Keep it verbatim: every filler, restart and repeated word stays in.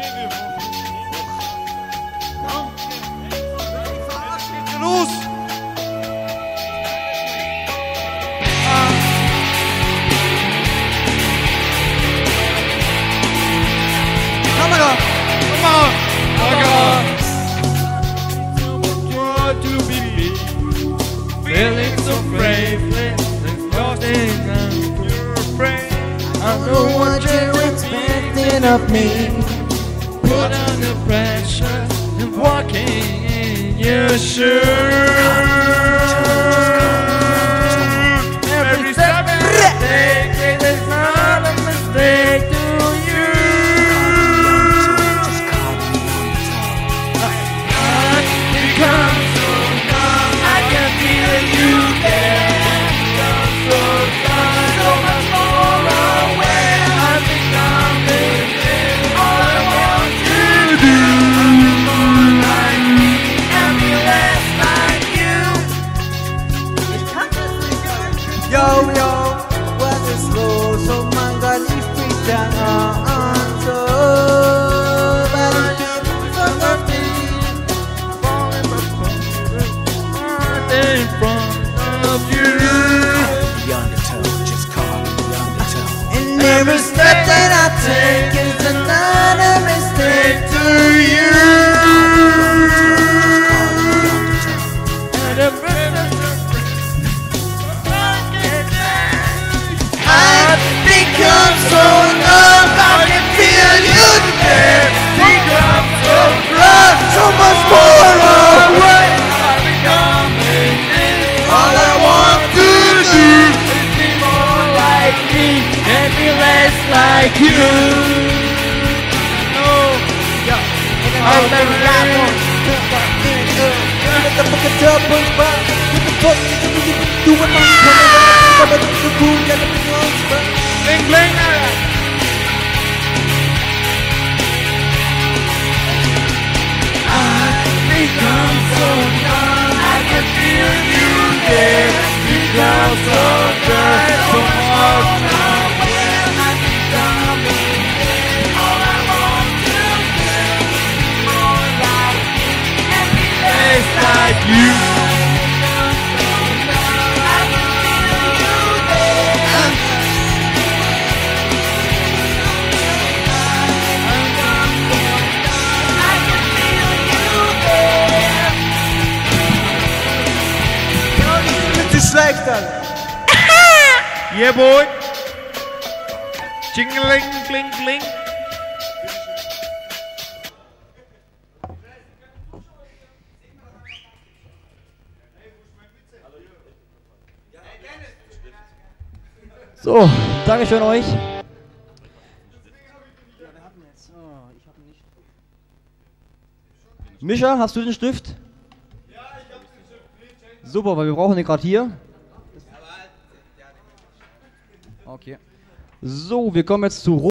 Los! Kamera! Kom maar! Kamera! To be me, feeling so brave, there's nothing you're afraid. I know what you're expecting of me. Put under pressure and walking in your shoes. Every step I take is not a mistake to you. I become so numb, I can feel you there. Become so blind, so much more aware. I think I'm living all I want to do. More like me and be less like you. Yo, yo, what is slow? So man got the free time on. So, but it keeps from of me. Falling but in front of you. The undertow, just call me the undertow. And every step that I take is another mistake to you. And the business I've become so numb, I can feel you there. Become so blind, so much more away. All I want to do is be more like me and be less like you. No, I'll never lie on. Let the fucking tell boys back. What the fuck is it you doing, man? Come on, come on, cool, let the young spot. bling bling nada. I've become so numb, I can feel you there. Become so dry, so much aware. I become it. All I want to do is more like me and be less like you. Slecht dan. Yeah boy. Jingling kling kling. So, Dankeschön euch. Mischa, hast du den Stift? Super, weil wir brauchen den gerade hier. Okay. So, wir kommen jetzt zu